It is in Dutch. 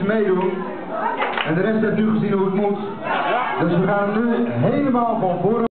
mensen meedoen. En de rest heeft nu gezien hoe het moet. Dus we gaan nu helemaal van voren.